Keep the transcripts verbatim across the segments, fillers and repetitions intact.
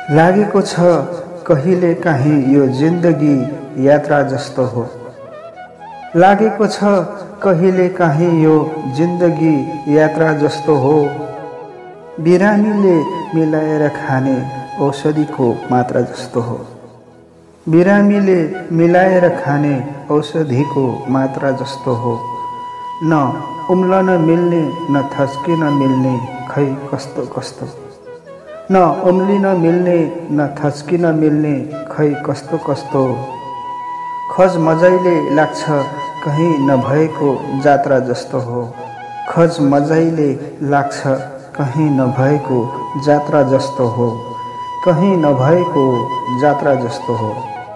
लागेको छ कहिले काहीँ यो जिन्दगी यात्रा जस्तो हो। लागेको छ कहिले काहीँ यो जिन्दगी यात्रा जस्तो हो। बिरामीले मिलाएर खाने औषधिको मात्रा जस्तो हो। बिरामीले मिलाएर खाने औषधिको मात्रा जस्तो हो। न उम्लन मिल्ने न थस्किन मिल्ने खै कस्तो कस्तो। न उम्लिन मिल्ने न थस्किन मिल्ने खै कस्तो कस्तो। खज मजाइले लाग्छ कहीँ नभएको जात्रा जस्तो हो। खज मजाइले लाग्छ कहीँ नभएको जात्रा जस्तो हो। कहीँ नभएको जात्रा जस्तो हो।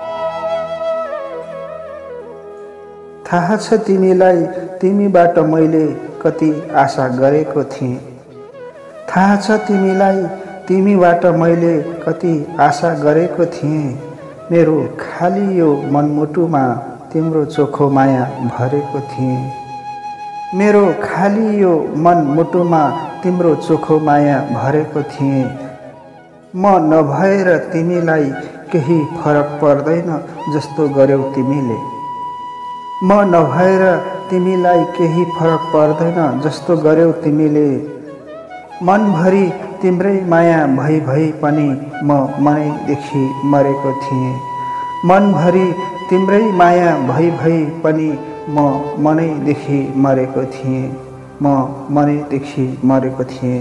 थाहा छ तिमीलाई तिमीबाट मैले कति आशा गरेको थिएँ। थाहा छ तिमीलाई तिमीबाट मैले कति आशा गरेको थिएँ। मेरो खाली यो मनमुटुमा तिम्रो चोखो माया भरेको थिएँ। मेरो खाली यो मनमुटुमा तिम्रो चोखो माया भरेको थिएँ। म नभएर तिमीलाई केही फरक पर्दैन जस्तो गर्यौ तिमीले। म नभएर तिमीलाई केही फरक पर्दैन जस्तो गर्यौ तिमीले। मनभरि तिम्रै माया भई भई पनि म मनैदेखि मरेको थिएँ। मनभरि तिम्रै माया भई भई पनि म मनैदेखि मरेको थिएँ। म मनैदेखि मरेको थिएँ।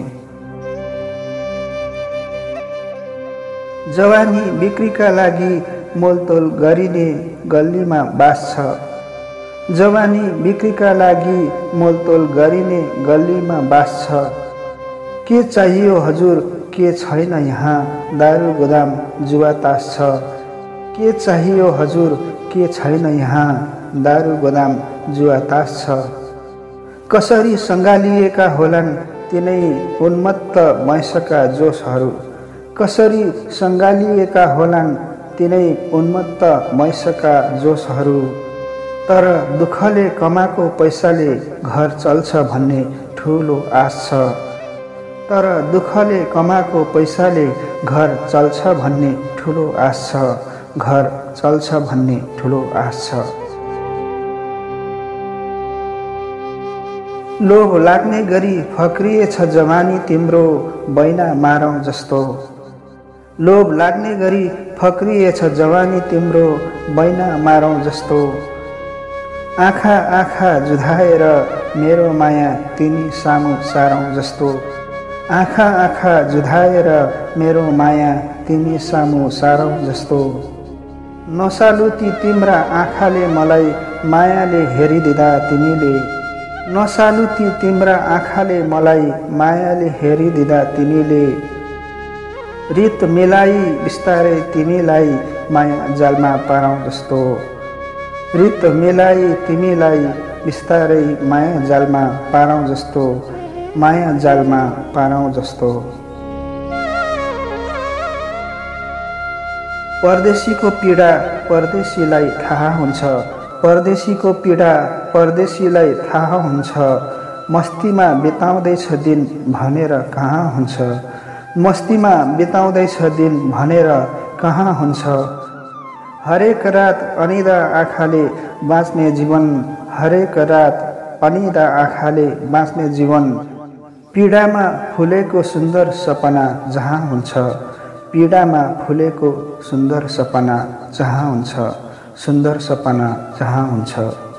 जवानी बिक्रीका लागि मोलतोल गरिने गल्लीमा बास छ। जवानी बिक्रीका लागि मोलतोल गरिने गल्लीमा बास छ। के चाहियो हजुर के छैन यहाँ दारू गोदाम जुवा तास छ। के चाहियो हजुर के छैन यहाँ दारू गोदाम जुवा तास छ। कसरी सङ्गालिएका होलान् तिनै उन्मत्त वंशका जोशहरू। कसरी सङ्गालिएका होलान् तिनै उन्मत्त वंशका जोशहरू। तर दुःखले कमाएको पैसाले घर चल्छ भन्ने ठुलो आश छ। तर दुःखले कमाएको पैसाले घर चल्छ भन्ने ठुलो आश छ। घर चल्छ भन्ने ठुलो आश छ। लोभ लाग्ने गरी फक्रिएछ जवानी तिम्रो बैना मारौँ जस्तो। लोभ लाग्ने गरी फक्रिएछ जवानी तिम्रो बैना मारौँ जस्तो। आँखा आँखा जुधाएर मेरो माया तिमी सामु सारौँ जस्तो। आँखा आँखा जुधाएर मेरो माया तिमी सामु सारौँ जस्तो। नसालु ती तिम्रा आँखाले मलाई मायाले हेरिदिँदा तिमीले। नसालु ती तिम्रा आँखाले मलाई मायाले हेरिदिँदा तिमीले। रित मिलाई बिस्तारै तिमीलाई माया जालमा पारौँ जस्तो। रित मिलाई तिमीलाई बिस्तारै माया जालमा पारौँ जस्तो। माया जालमा पारौँ जस्तो। परदेशीको पीडा परदेशीलाई थाहा हुन्छ। परदेशीको पीडा परदेशीलाई थाहा हुन्छ। मस्तीमा बिताउँदैछ दिन भनेर कहाँ हुन्छ। मस्तीमा बिताउँदैछ दिन भनेर कहाँ हुन्छ। हरेक रात अनिदा आँखाले बाँच्ने जीवन। हरेक रात अनिदा आँखाले बाँच्ने जीवन। पीडामा फुलेको सुन्दर सपना जहाँ हुन्छ। पीडामा फुलेको सुन्दर सपना जहाँ हुन्छ। सुन्दर सपना जहाँ हुन्छ।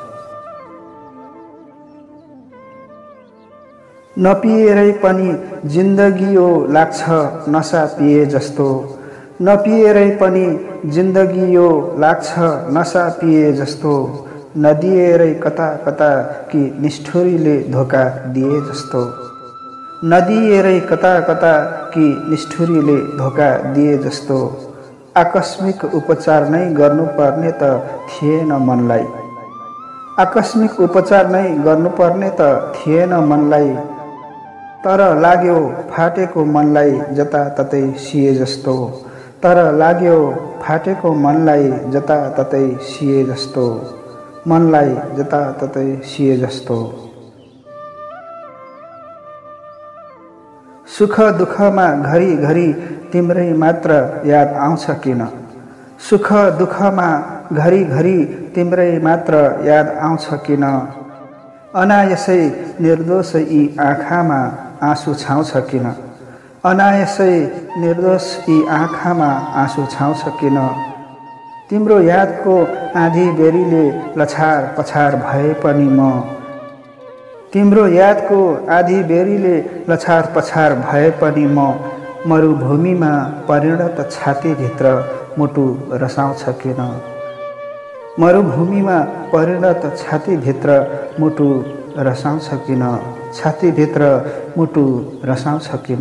नपिएरै पनि जिन्दगी यो लाग्छ नसा पिए जस्तो। नपिएरै पनि जिन्दगी यो लाग्छ नसा पिए जस्तो। नदिएरै कता कता कि निष्ठुरीले धोका दिए जस्तो। नदिएरै कता कता कि निष्ठुरीले धोका दिए जस्तो। आकस्मिक उपचार नै गर्नुपर्ने त थिएन मनलाई। आकस्मिक उपचार नै गर्नुपर्ने त थिएन मनलाई। तर लाग्यो फाटेको मनलाई जताततै सिए जस्तो। तर लाग्यो फाटेको मनलाई जताततै सिए जस्तो। मनलाई जताततै सिए जस्तो। सुख दुःखमा घरिघरि तिम्रै मात्र याद आउँछ किन? सुख दुःखमा घरिघरि तिम्रै मात्र याद आउँछ किन? अनायसै निर्दोष यी आँखामा आँसु छाउँछ किन? अनायसै निर्दोष यी आँखामा आँसु छाउँछ किन? तिम्रो यादको आँधी बेरीले लछार पछार भए पनि म तिम्रो यादको आधी बेरीले लछार पछार भए पनि म मरुभूमिमा परिणत छातीभित्र मुटु रसाउँछ किन? मरुभूमिमा परिणत छातीभित्र मुटु रसाउँछ किन? छातीभित्र मुटु रसाउँछ किन?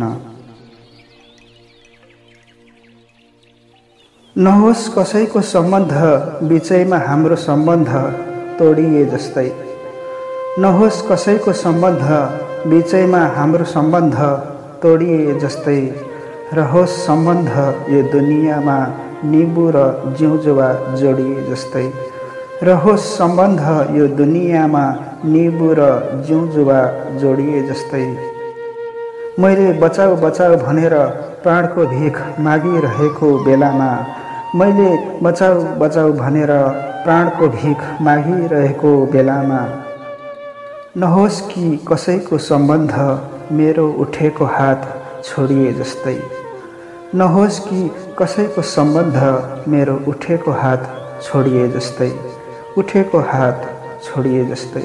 नहोस् कसैको सम्बन्ध बिचैमा हाम्रो सम्बन्ध तोडिए जस्तै। नहोस् कसैको सम्बन्ध बिचैमा हाम्रो सम्बन्ध तोडिए जस्तै। रहोस् सम्बन्ध यो दुनियाँमा निबु र जिउजुवा जोडिए जस्तै। रहोस् सम्बन्ध यो दुनियाँमा निबु र जिउजुवा जोडिए जस्तै। मैले बचाऊ बचाऊ भनेर प्राणको भिख मागिरहेको बेलामा मैले बचाऊ बचाऊ भनेर प्राणको भिख मागिरहेको बेलामा नहोस् कि कसैको सम्बन्ध मेरो उठेको हात छोडिए जस्तै। नहोस् कि कसैको सम्बन्ध मेरो उठेको हात छोडिए जस्तै। उठेको हात छोडिए जस्तै।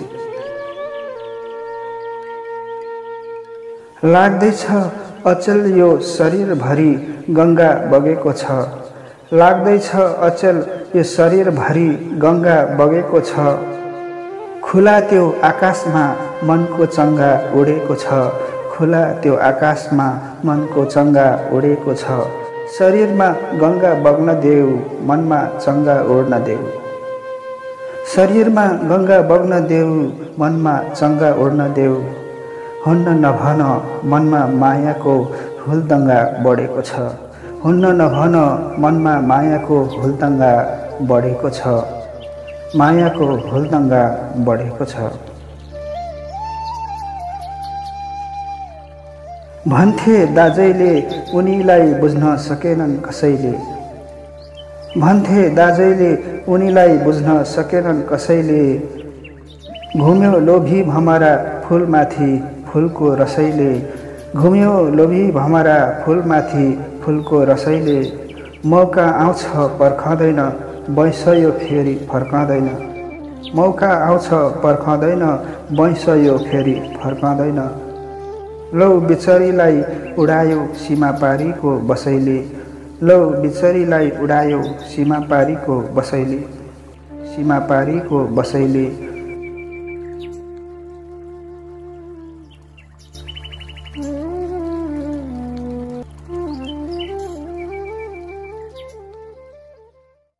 लाग्दैछ अचल यो शरीरभरि गङ्गा बगेको छ। लाग्दैछ अचल यो शरीरभरि गङ्गा बगेको छ। खुला त्यो आकाशमा मनको चङ्गा उडेको छ। खुला त्यो आकाशमा मनको चङ्गा उडेको छ। शरीरमा गङ्गा बग्न देऊ, मनमा चङ्गा उड्न देऊ। शरीरमा गङ्गा बग्न देऊ, मनमा चङ्गा उड्न देऊ। हुन्न नभन मनमा मायाको हुलदङ्गा बढेको छ। हुन्न नभन मनमा मायाको हुलदङ्गा बढेको छ। मायाको हुलदङ्गा बढेको छ। भन्थे दाजैले उनीलाई बुझ्न सकेनन् कसैले। भन्थे दाजैले उनीलाई बुझ्न सकेनन् कसैले। घुम्यो लोभी भमरा फुलमाथि फुलको रसैले। घुम्यो लोभी भमरा फुलमाथि फुलको रसैले। मौका आउँछ पर्खँदैन वैँसयो फेरि फर्कँदैन। मौका आउँछ पर्खँदैन वैँसयो फेरि फर्कँदैन। लौ बिचरीलाई उडायो सीमापारीको बसैले। लौ बिचरीलाई उडायो सीमापारीको बसैले। सीमापारीको बसैले।